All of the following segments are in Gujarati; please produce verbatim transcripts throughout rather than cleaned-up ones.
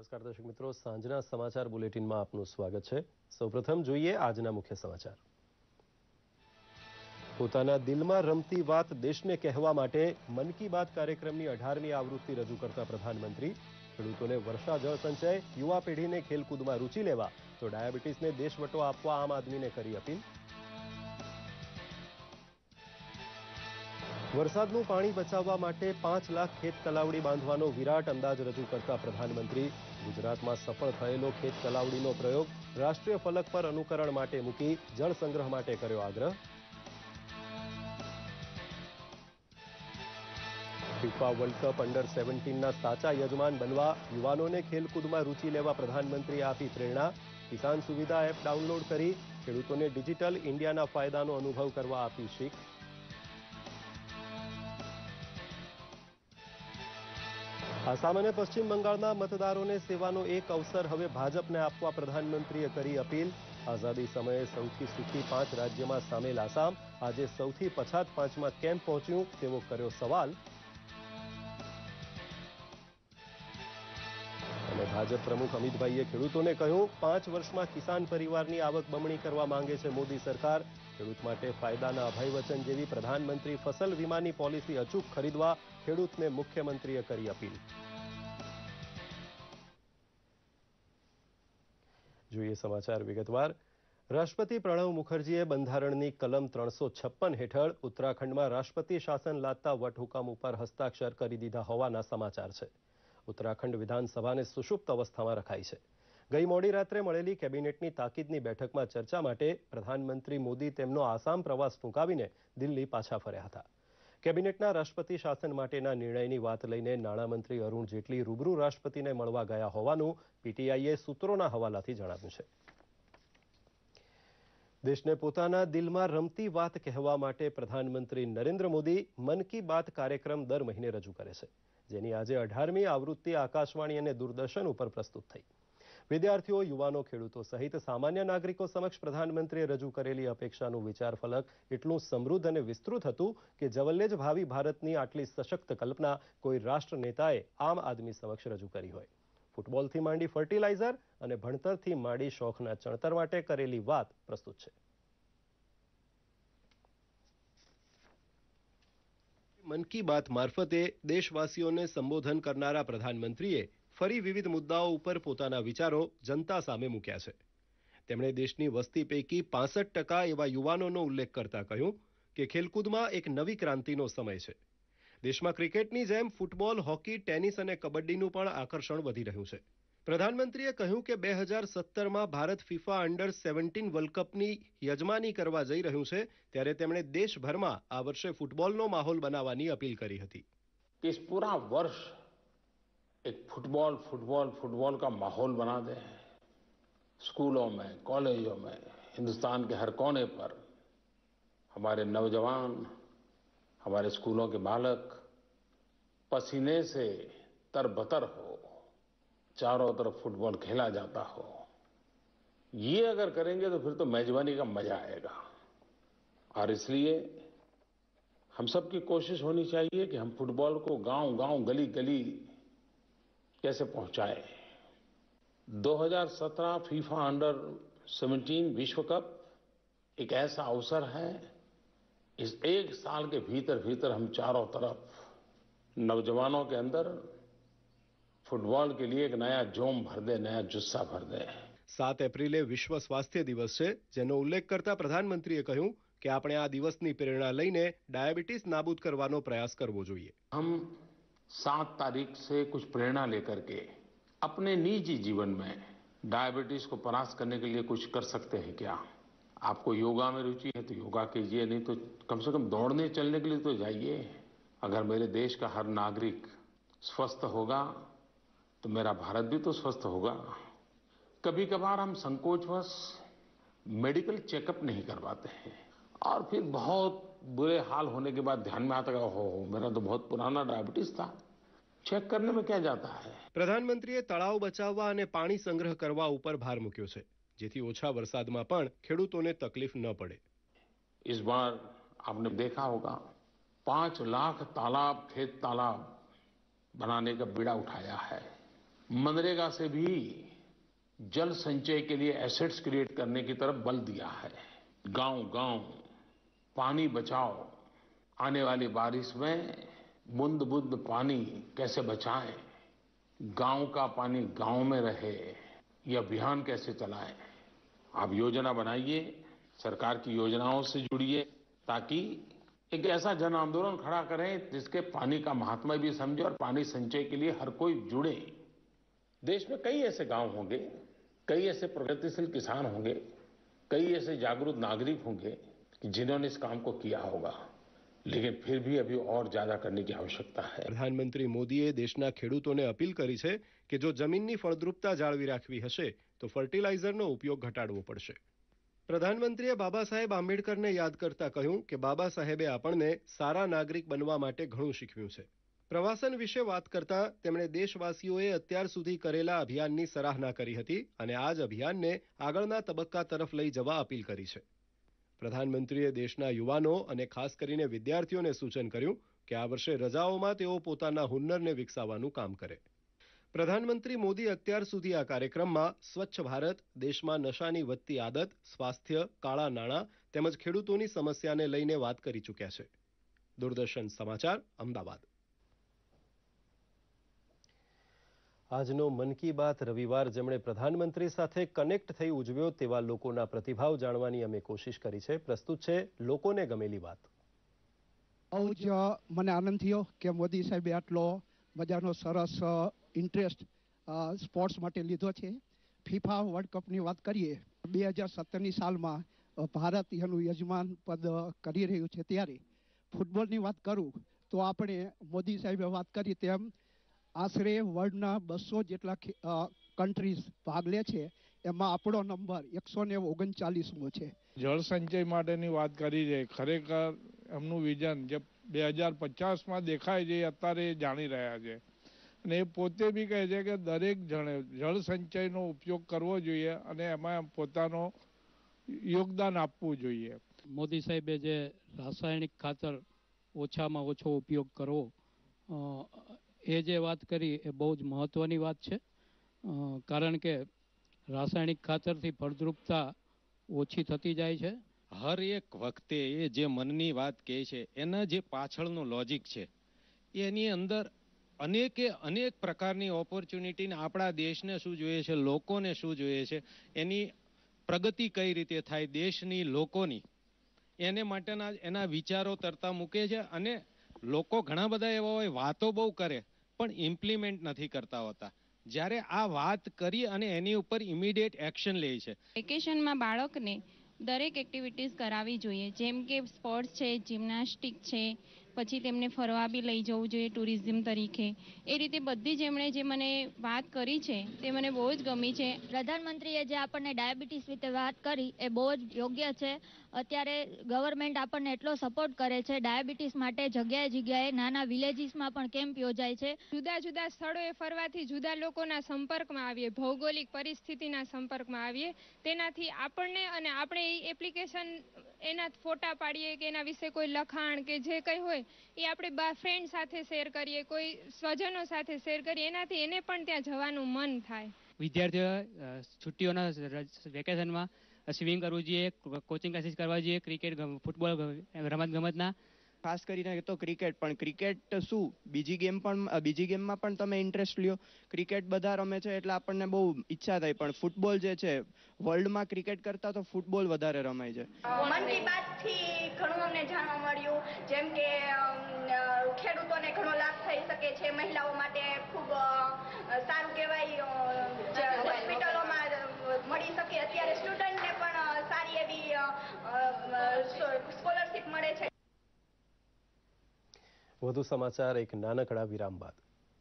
નમસ્કાર દર્શક મિત્રો, સાંજના સમાચાર બુલેટિનમાં આપનું સ્વાગત છે। સૌપ્રથમ જોઈએ આજના મુખ્ય સમાચાર। પોતાના દિલમાં રમતી વાત દેશને કહેવા માટે મન કી બાત કાર્યક્રમની અઢારમી આવૃત્તિ રજૂ કરતા પ્રધાનમંત્રી ખેડૂતોને વર્ષા જળ સંચય, યુવા પેઢીને ખેલકૂદમાં રૂચિ લેવા તો ડાયાબિટીસને દેશવટો આપવા આમ આદમીને કરી અપીલ। વરસાદનું પાણી બચાવવા માટે પાંચ લાખ ખેત તલાવડી બાંધવાનો વિરાટ અંદાજ રજૂ કરતા પ્રધાનમંત્રી ગુજરાતમાં સફળ થયેલો ખેત તલાવડીનો પ્રયોગ રાષ્ટ્રીય ફલક પર અનુકરણ માટે મૂકી જળ સંગ્રહ માટે કર્યો આગ્રહ। ફિફા વર્લ્ડ કપ અંડર સેવન્ટીનના સાચા યજમાન બનવા યુવાનોને ખેલકૂદમાં રૂચિ લેવા પ્રધાનમંત્રીએ આપી પ્રેરણા। કિસાન સુવિધા એપ ડાઉનલોડ કરી ખેડૂતોને ડિજિટલ ઇન્ડિયાના ફાયદાનો અનુભવ કરવા આપી શીખ। આસામ અને પશ્ચિમ બંગાળના મતદારોને સેવાનો એક અવસર હવે ભાજપને આપવા પ્રધાનમંત્રીએ કરી અપીલ। આઝાદી સમયે સૌથી સુખી પાંચ રાજ્યમાં સામેલ આસામ આજે સૌથી પછાત પાંચમાં કેમ પહોંચ્યું તેવો કર્યો સવાલ। અને ભાજપ પ્રમુખ અમિતભાઈએ ખેડૂતોને કહ્યું, પાંચ વર્ષમાં કિસાન પરિવારની આવક બમણી કરવા માંગે છે મોદી સરકાર। ખેડૂત માટે ફાયદાના અભય વચન જેવી પ્રધાનમંત્રી ફસલ વીમાની પોલિસી અચૂક ખરીદવા ખેડૂતને મુખ્યમંત્રીએ કરી અપીલ। જોઈએ સમાચાર વિગતવાર। રાષ્ટ્રપતિ પ્રણવ મુખર્જીએ બંધારણની કલમ ત્રણસો છપ્પન હેઠળ ઉત્તરાખંડમાં રાષ્ટ્રપતિ શાસન લાદતા વટહુકમ ઉપર હસ્તાક્ષર કરી દીધા હોવાના સમાચાર છે। ઉત્તરાખંડ વિધાનસભાને સુષુપ્ત અવસ્થામાં રખાઈ છે। ગઈ મોડી રાત્રે મળેલી કેબિનેટની તાકીદની બેઠકમાં ચર્ચા માટે પ્રધાનમંત્રી મોદી તેમનો આસામ પ્રવાસ ટૂંકાવીને દિલ્હી પાછા ફર્યા હતા। કેબિનેટના રાષ્ટ્રપતિ શાસન માટેના નિર્ણયની વાત લઈને નાણામંત્રી અરુણ જેટલી રૂબરૂ રાષ્ટ્રપતિને મળવા ગયા હોવાનું પીટીઆઈએ સૂત્રોના હવાલાથી જણાવ્યું છે। દેશને પોતાના દિલમાં રમતી વાત કહેવા માટે પ્રધાનમંત્રી નરેન્દ્ર મોદી મન કી બાત કાર્યક્રમ દર મહિને રજૂ કરે છે, જેની આજે અઢારમી આવૃત્તિ આકાશવાણી અને દૂરદર્શન ઉપર પ્રસ્તુત થઈ। વિદ્યાર્થીઓ, યુવાનો, ખેડૂતો સહિત સામાન્ય નાગરિકો સમક્ષ પ્રધાનમંત્રીએ રજૂ કરેલી અપેક્ષાનું વિચાર ફલક એટલું સમૃદ્ધ અને વિસ્તૃત હતું કે જવલ્લે જ ભાવિ ભારતની આટલી સશક્ત કલ્પના કોઈ રાષ્ટ્ર નેતાએ આમ આદમી સમક્ષ રજૂ કરી હોય। ફૂટબોલથી માંડી ફર્ટિલાઇઝર અને ભણતરથી માંડી શોખના ચણતર માટે કરેલી વાત પ્રસ્તુત છે। મન કી બાત મારફતે દેશવાસીઓને સંબોધન કરનારા પ્રધાનમંત્રીએ ફરી વિવિધ મુદ્દાઓ ઉપર પોતાના વિચારો જનતા સામે મૂક્યા છે। તેમણે દેશની વસ્તી પૈકી પાસઠ ટકા એવા યુવાનોનો ઉલ્લેખ કરતા કહ્યું કે ખેલકૂદમાં એક નવી ક્રાંતિનો સમય છે। દેશમાં ક્રિકેટની જેમ ફૂટબોલ, હોકી, ટેનિસ અને કબડ્ડીનું પણ આકર્ષણ વધી રહ્યું છે। પ્રધાનમંત્રીએ કહ્યું કે બે હજાર સત્તરમાં Bharat FIFA under seventeen world કપની યજમાની કરવા જઈ રહ્યું છે, ત્યારે તેમણે દેશભરમાં આ વર્ષે ફૂટબોલનો માહોલ બનાવવાની અપીલ કરી હતી। इस पूरा वर्ष एक फुटबॉल फुटबॉल फुटबॉल का माहौल बना दें। स्कूलों में, कॉलेजों में, हिंदुस्तान के हर कोने पर हमारे नौजवान, हमारे स्कूलों के बालक पसीने से तरबतर हो, चारों तरफ फुटबॉल खेला जाता हो। ये अगर करेंगे तो फिर तो मेजबानी का मजा आएगा। और इसलिए हम सबकी कोशिश होनी चाहिए कि हम फुटबॉल को गांव-गांव, गली-गली कैसे पहुंचाएं। दो हज़ार सत्रह फीफा अंडर सेवन्टीन विश्व कप एक ऐसा अवसर है, इस एक साल के भीतर भीतर हम चारों तरफ नौजवानों के अंदर फुटबॉल के लिए एक नया जोम भर दे, नया जुस्सा भर दे। सात एप्रिले विश्व स्वास्थ्य दिवस છે, જેનો ઉલ્લેખ કરતા પ્રધાનમંત્રીએ કહ્યું કે આપણે આ દિવસની પ્રેરણા લઈને ડાયાબિટીસ નાબૂદ કરવાનો પ્રયાસ કરવો જોઈએ। हम सात तारीख से कुछ प्रेरणा लेकर के अपने निजी जीवन में डायबिटीज को परास्त करने के लिए कुछ कर सकते हैं क्या? आपको योगा में रुचि है तो योगा कीजिए, नहीं तो कम से कम दौड़ने चलने के लिए तो जाइए। अगर मेरे देश का हर नागरिक स्वस्थ होगा तो मेरा भारत भी तो स्वस्थ होगा। कभी कभार हम संकोचवश मेडिकल चेकअप नहीं करवाते हैं और फिर बहुत बुरे हाल होने के बाद ध्यान में आता है, हो मेरा तो बहुत पुराना डायबिटीज था, चेक करने में क्या जाता है। પ્રધાનમંત્રીએ તળાવ બચાવવા અને પાણી સંગ્રહ કરવા ઉપર ભાર મૂક્યો છે, જેથી ઓછા વરસાદમાં પણ ખેડૂતોને તકલીફ ન પડે। इस बार आपने देखा होगा पांच लाख तालाब, खेत तालाब बनाने का बीड़ा उठाया है। मनरेगा से भी जल संचय के लिए एसेट्स क्रिएट करने की तरफ बल दिया है। गांव-गांव पानी बचाओ, आने वाली बारिश में बूंद-बूंद पानी कैसे बचाएं, गांव का पानी गांव में रहे, ये अभियान कैसे चलाएं। आप योजना बनाइए, सरकार की योजनाओं से जुड़िए, ताकि एक ऐसा जन आंदोलन खड़ा करें जिसके पानी का महात्मा भी समझे और पानी संचय के लिए हर कोई जुड़े। देश में कई ऐसे गांव होंगे, कई ऐसे प्रगतिशील किसान होंगे, कई ऐसे जागरूक नागरिक होंगे जिन्होंने इस काम को किया होगा, लेकिन फिर भी अभी और ज्यादा करने की आवश्यकता है। પ્રધાનમંત્રી મોદીએ દેશના ખેડૂતોને અપીલ કરી છે કે જો જમીનની ફળદ્રુપતા જાળવી રાખવી હશે તો ફર્ટિલાઇઝરનો ઉપયોગ ઘટાડવો પડશે. પ્રધાનમંત્રીએ બાબા સાહેબ આંબેડકરને યાદ કરતા કહ્યું કે બાબા સાહેબે આપણને સારા નાગરિક બનવા માટે ઘણું શીખવ્યું છે. પ્રવાસન વિશે વાત કરતા તેમણે દેશવાસીઓએ અત્યાર સુધી કરેલા અભિયાનની સરાહના કરી હતી અને આ જ અભિયાનને આગળના તબક્કા તરફ લઈ જવા અપીલ કરી છે. પ્રધાનમંત્રીએ દેશના યુવાનો અને ખાસ કરીને વિદ્યાર્થીઓને સૂચન કર્યું કે આ વર્ષે રજાઓમાં તેઓ પોતાના હુન્નરને વિકસાવવાનું કામ કરે. પ્રધાનમંત્રી મોદી અત્યાર સુધી આ કાર્યક્રમમાં સ્વચ્છ ભારત, દેશમાં નશાની વધતી આદત, સ્વાસ્થ્ય, કાળા નાણાં તેમજ ખેડૂતોની સમસ્યાને લઈને વાત કરી ચૂક્યા છે. દૂરદર્શન સમાચાર, અમદાવાદ. આજનો મન કી બાત રવિવાર જેમણે પ્રધાનમંત્રી સાથે કનેક્ટ થઈ ઉજવ્યો તેવા લોકોના પ્રતિભાવ જાણવાની અમે કોશિશ કરી છે. પ્રસ્તુત છે લોકોને ગમેલી વાત. બહુ જ મને આનંદ થયો કે મોદી સાહેબે આટલો મજાનો સરસ ઇન્ટરેસ્ટ સ્પોર્ટ્સ માટે લીધો છે. ફિફા વર્લ્ડ કપની વાત કરીએ, બે હજાર સત્તરની સાલમાં ભારત એનું યજમાન પદ કરી રહ્યું છે, ત્યારે ફૂટબોલની વાત કરું તો આપણે મોદી સાહેબે વાત કરી તેમ આશરે વર્લ્ડના બસો જેટલા કન્ટ્રીઝ ભાગ લે છે, એમાં આપણો નંબર એકસો ને ઓગણચાલીસમો છે. જળ સંચય માટેની વાત કરી છે. ખરેખર એમનું વિઝન જે બે હજાર પચાસમાં દેખાય છે અત્યારે જાણી રહ્યા છે અને એ પોતે બી કહે છે કે દરેક જણે જળ સંચયનો ઉપયોગ કરવો જોઈએ અને એમાં પોતાનો યોગદાન આપવું જોઈએ. મોદી સાહેબે જે રાસાયણિક ખાતર ઓછામાં ઓછો ઉપયોગ કરવો એ જે વાત કરી એ બહુ જ મહત્વની વાત છે, કારણ કે રાસાયણિક ખાતરથી ફળદ્રુપતા ઓછી થતી જાય છે. હર એક વખતે એ જે મનની વાત કહે છે એના જે પાછળનો લોજિક છે એની અંદર અનેકે અનેક પ્રકારની ઓપોર્ચ્યુનિટીને આપણા દેશને શું જોઈએ છે, લોકોને શું જોઈએ છે, એની પ્રગતિ કઈ રીતે થાય દેશની લોકોની, એને માટેના એના વિચારો તરતા મૂકે છે. અને લોકો ઘણા બધા એવા હોય વાતો બહુ કરે પણ ઇમ્પ્લિમેન્ટ નથી કરતા હોતા. જ્યારે આ વાત કરી અને એની ઉપર ઇમિડિયેટ એક્શન લે છે. વેકેશનમાં બાળકને દરેક એક્ટિવિટીઝ કરાવવી જોઈએ, જેમ કે સ્પોર્ટ્સ છે, જિમ્નાસ્ટિક છે, પછી તેમને ફરવા બી લઈ જવું જોઈએ ટુરિઝમ તરીકે. એ રીતે બધી જ એમણે જે મને વાત કરી છે તે મને બહુ જ ગમી છે. પ્રધાનમંત્રીએ જે આપણને ડાયાબિટીસ વિશે વાત કરી એ બહુ જ યોગ્ય છે. અત્યારે ગવર્મેન્ટ આપણને એટલો સપોર્ટ કરે છે ડાયાબિટીસ માટે. જગ્યાએ જગ્યાએ નાના વિલેજીસમાં પણ કેમ્પ યોજાય છે. જુદા જુદા સ્થળોએ ફરવાથી જુદા લોકોના સંપર્કમાં આવીએ, ભૌગોલિક પરિસ્થિતિના સંપર્કમાં આવીએ, તેનાથી આપણને અને આપણે એ એપ્લિકેશન એના ફોટા પાડીએ કે એના વિશે કોઈ લખાણ કે જે કંઈ હોય એ આપણે ફ્રેન્ડ સાથે શેર કરીએ, કોઈ સ્વજનો સાથે શેર કરીએ, એનાથી એને પણ ત્યાં જવાનું મન થાય. વિદ્યાર્થીઓ છુટ્ટીઓના વેકેશનમાં સ્વિમિંગ કરવું જોઈએ, કોચિંગ ક્લાસીસ કરવા જોઈએ, ક્રિકેટ, ફૂટબોલ, રમત ગમતના. ખાસ કરીને તો ક્રિકેટ, પણ ક્રિકેટ શું બીજી ગેમ પણ બીજી ગેમમાં પણ તમે ઇન્ટરેસ્ટ લ્યો. ક્રિકેટ બધા રમે છે એટલે આપણને બહુ ઈચ્છા થાય, પણ ફૂટબોલ જે છે વર્લ્ડમાં ક્રિકેટ કરતા તો ફૂટબોલ વધારે રમાય છે. મન કી બાતથી ઘણું અમને જાણવા મળ્યું, જેમ કે ખેડૂતોને ઘણો લાભ થઈ શકે છે, મહિલાઓ માટે ખૂબ સારું કહેવાય, હોસ્પિટલોમાં મળી શકે. અત્યારે સ્ટુડન્ટને પણ સારી એવી સ્કોલરશીપ મળે છે. વધુ સમાચાર એક નાનકડા વિરામ બાદ.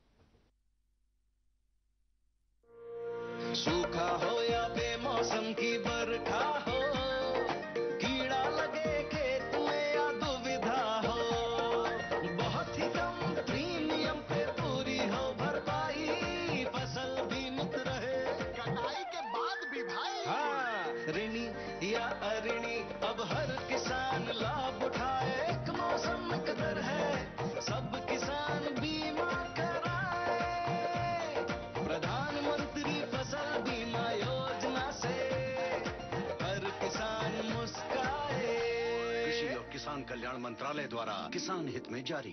सूखा हो या बेमौसम की बरखा हो, कीड़ा लगे खेत में या दुविधा हो, बहुत ही कम प्रीमियम पे पूरी हो भरपाई, फसल बीमित रहे कटाई के बाद भी भाई. हाँ, ऋणी या अऋणी अब हर किसान लाभ उठाए, एक मौसम कदर है सब किसान बीमा कराए. प्रधान कल्याण मंत्रालय द्वारा किसान हित में जारी।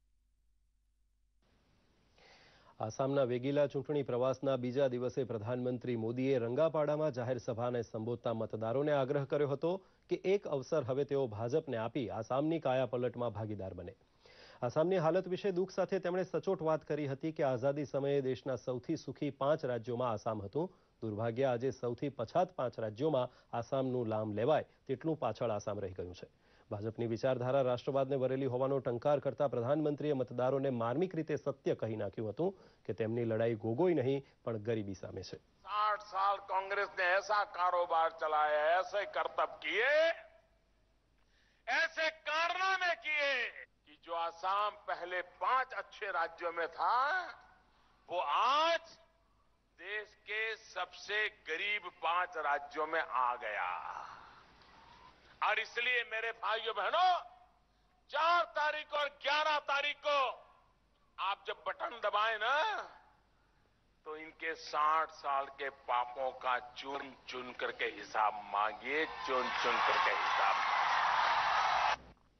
આસામના વેગીલા ચૂંટણી પ્રવાસના બીજા દિવસે પ્રધાનમંત્રી મોદીએ રંગાપાડામાં જાહેર સભાને સંબોધતા મતદારોને આગ્રહ કર્યો હતો કે એક અવસર હવે તેઓ ભાજપને આપી આસામની કાયાપલટમાં ભાગીદાર બને. આસામની હાલત વિશે દુઃખ સાથે તેમણે સચોટ વાત કરી હતી કે આઝાદી સમયે દેશના સૌથી સુખી પાંચ રાજ્યોમાં આસામ હતું. દુર્ભાગ્ય આજે સૌથી પછાત પાંચ રાજ્યોમાં આસામનું નામ લેવાય તેટલું પાછળ આસામ રહી ગયું છે. ભાજપની વિચારધારા રાષ્ટ્રવાદને વરેલી હોવાનો ટંકાર કરતા પ્રધાનમંત્રીએ મતદારોને માર્મિક રીતે સત્ય કહી નાખ્યું હતું કે તેમની લડાઈ ગોગોઈ નહીં પણ ગરીબી સામે છે. साठ साल कांग्रेस ने ऐसा कारोबार चलाया, ऐसे करतब किए, ऐसे कारनामे किए कि जो आसाम पहले पांच अच्छे राज्यों में था वो आज देश के सबसे गरीब पांच राज्यों में आ गया. और इसलिए मेरे भाइयों बहनों, चार तारीख और ग्यारह तारीख को आप जब बटन दबाए ना तो इनके साठ साल के पापों का चुन चुन करके हिसाब मांगिए, चुन चुन करके हिसाब मांगिए.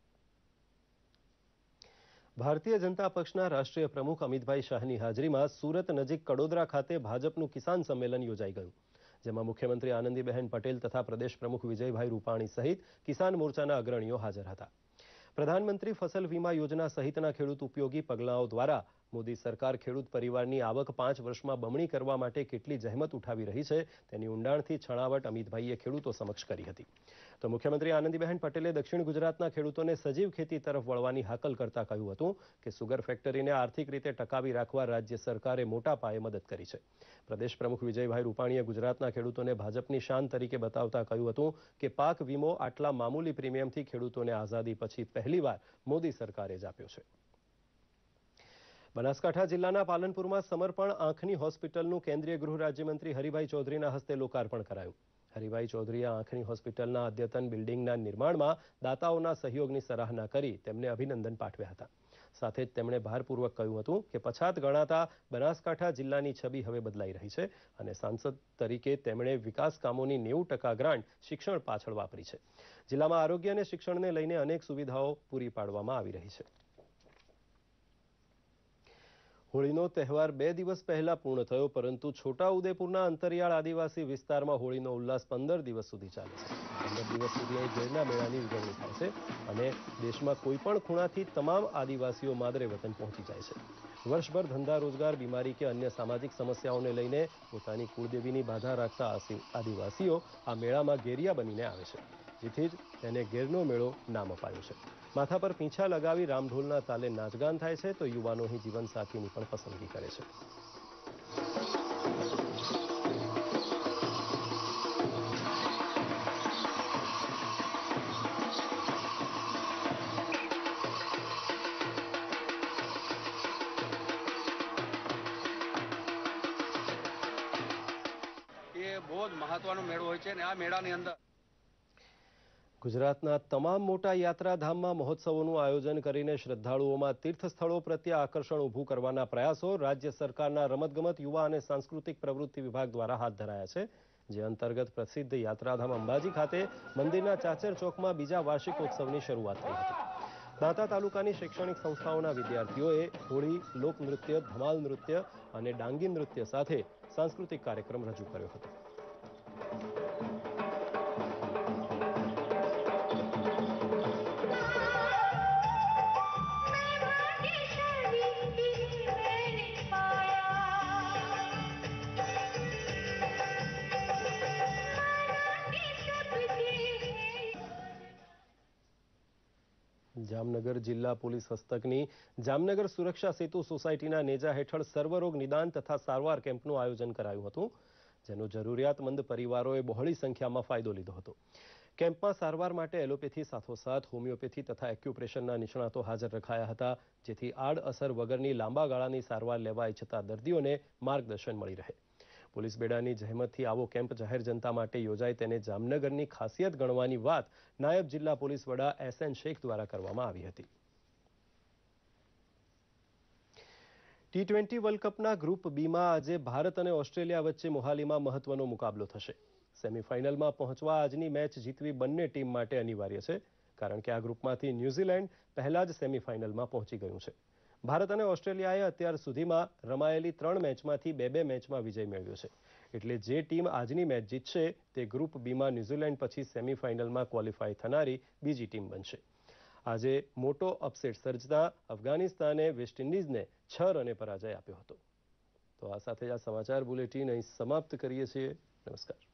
ભારતીય જનતા પક્ષના રાષ્ટ્રીય પ્રમુખ અમિતભાઈ શાહની હાજરીમાં સુરત નજીક કડોદરા ખાતે ભાજપનું કિસાન સંમેલન યોજાઈ ગયું, જેમાં મુખ્યમંત્રી આનંદીબહેન પટેલ તથા પ્રદેશ પ્રમુખ વિજયભાઈ રૂપાણી સહિત કિસાન મોરચાના અગ્રણીઓ હાજર હતા. પ્રધાનમંત્રી ફસલ વીમા યોજના સહિતના ખેડૂત ઉપયોગી પગલાઓ દ્વારા મોદી સરકાર ખેડૂત પરિવારની આવક પાંચ વર્ષમાં બમણી કરવા માટે કેટલી જહેમત ઉઠાવી રહી છે તેની ઊંડાણથી છણાવટ અમિતભાઈએ ખેડૂતો સમક્ષ કરી હતી. તો મુખ્યમંત્રી આનંદીબહેન પટેલે દક્ષિણ ગુજરાતના ખેડૂતોને સજીવ ખેતી તરફ વળવાની હાકલ કરતા કહ્યું હતું કે સુગર ફેક્ટરીને આર્થિક રીતે ટકાવી રાખવા રાજ્ય સરકારે મોટા પાયે મદદ કરી છે. પ્રદેશ પ્રમુખ વિજયભાઈ રૂપાણીએ ગુજરાતના ખેડૂતોને ભાજપની શાન તરીકે બતાવતા કહ્યું હતું કે પાક વીમો આટલા મામૂલી પ્રીમિયમથી ખેડૂતોને આઝાદી પછી પહેલીવાર મોદી સરકારે જ આપ્યો છે. બનાસકાંઠા જિલ્લાના પાલનપુરમાં સમર્પણ આંખની હોસ્પિટલનું કેન્દ્રીય ગૃહ રાજ્યમંત્રી હરિભાઈ ચૌધરીના હસ્તે લોકાર્પણ કરાયું. હરિભાઈ ચૌધરીએ આંખની હોસ્પિટલના અદ્યતન બિલ્ડિંગના નિર્માણમાં દાતાઓના સહયોગની સરાહના કરી તેમને અભિનંદન પાઠવ્યા હતા. સાથે જ તેમણે ભારપૂર્વક કહ્યું હતું કે પછાત ગણાતા બનાસકાંઠા જિલ્લાની છબી હવે બદલાઈ રહી છે અને સાંસદ તરીકે તેમણે વિકાસ કામોની નેવું ટકા ગ્રાન્ટ શિક્ષણ પાછળ વાપરી છે. જિલ્લામાં આરોગ્ય અને શિક્ષણને લઈને અનેક સુવિધાઓ પૂરી પાડવામાં આવી રહી છે. હોળીનો તહેવાર બે દિવસ પહેલા પૂર્ણ થયો, પરંતુ છોટાઉદેપુરના અંતરિયાળ આદિવાસી વિસ્તારમાં હોળીનો ઉલ્લાસ પંદર દિવસ સુધી ચાલે છે. પંદર દિવસ સુધી અહીં ગેરના મેળાની ઉજવણી થાય છે અને દેશમાં કોઈ પણ ખૂણાથી તમામ આદિવાસીઓ માદરે વતન પહોંચી જાય છે. વર્ષભર ધંધા રોજગાર, બીમારી કે અન્ય સામાજિક સમસ્યાઓને લઈને પોતાની કુળદેવીની બાધા રાખતા આદિવાસીઓ આ મેળામાં ગેરિયા બનીને આવે છે, જેથી જ તેને ગેરનો મેળો નામ અપાયું છે. માથા પર પીંછા લગાવી રામઢોલના તાલે નાચગાન થાય છે તો યુવાનો અહીં જીવનસાથીની પણ પસંદગી કરે છે. એ બહુ જ મહત્વનો મેળો હોય છે અને આ મેળાની અંદર ગુજરાતના તમામ મોટા યાત્રાધામમાં મહોત્સવોનું આયોજન કરીને શ્રદ્ધાળુઓમાં તીર્થસ્થળો પ્રત્યે આકર્ષણ ઊભું કરવાના પ્રયાસો રાજ્ય સરકારના રમતગમત, યુવા અને સાંસ્કૃતિક પ્રવૃત્તિ વિભાગ દ્વારા હાથ ધરાયા છે, જે અંતર્ગત પ્રસિદ્ધ યાત્રાધામ અંબાજી ખાતે મંદિરના ચાચર ચોકમાં બીજા વાર્ષિકોત્સવની શરૂઆત થઈ હતી. દાંતા તાલુકાની શૈક્ષણિક સંસ્થાઓના વિદ્યાર્થીઓએ હોળી, લોકનૃત્ય, ધમાલ નૃત્ય અને ડાંગી નૃત્ય સાથે સાંસ્કૃતિક કાર્યક્રમ રજૂ કર્યો હતો. જામનગર જિલ્લા પોલીસ હસ્તકની જામનગર સુરક્ષા સેતુ સોસાયટીના નેજા હેઠળ સર્વરોગ નિદાન તથા સારવાર કેમ્પનું આયોજન કરાયું હતું, જેનો જરૂરિયાતમંદ પરિવારોએ બહોળી સંખ્યામાં ફાયદો લીધો હતો. કેમ્પમાં સારવાર માટે એલોપેથી સાથોસાથ હોમિયોપેથી તથા એક્યુપ્રેશરના નિષ્ણાતો હાજર રખાયા હતા, જેથી આડઅસર વગરની લાંબા ગાળાની સારવાર લેવા ઈચ્છતા દર્દીઓને માર્ગદર્શન મળી રહે. પોલીસ બેડાની જહેમતથી આવો કેમ્પ જાહેર જનતા માટે યોજાય તેને જામનગરની ખાસિયત ગણવાની વાત નાયબ જિલ્લા પોલીસ વડા એસ એન શેખ દ્વારા કરવામાં આવી હતી. ટી ટ્વેન્ટી વર્લ્ડ કપના ગ્રુપ બીમાં આજે ભારત અને ઓસ્ટ્રેલિયા વચ્ચે મોહાલીમાં મહત્વનો મુકાબલો થશે. સેમીફાઇનલમાં પહોંચવા આજની મેચ જીતવી બંને ટીમ માટે અનિવાર્ય છે. કારણ કે આ ગ્રુપમાંથી ન્યૂઝીલેન્ડ પહેલા જ સેમીફાઇનલમાં પહોંચી ગયું છે. ભારત અને ઓસ્ટ્રેલિયાએ અત્યાર સુધીમાં રમાયેલી ત્રણ મેચમાંથી બે બે મેચમાં વિજય મેળવ્યો છે. એટલે જે ટીમ આજની મેચ જીતશે તે ગ્રુપ બીમાં ન્યૂઝીલેન્ડ પછી સેમીફાઇનલમાં ક્વોલિફાય થનારી બીજી ટીમ બનશે. આજે મોટો અપસેટ સર્જતા અફઘાનિસ્તાને વેસ્ટ ઇન્ડિઝને છ રને પરાજય આપ્યો હતો. તો આ સાથે જ આ સમાચાર બુલેટિન અહીં સમાપ્ત કરીએ છીએ. નમસ્કાર.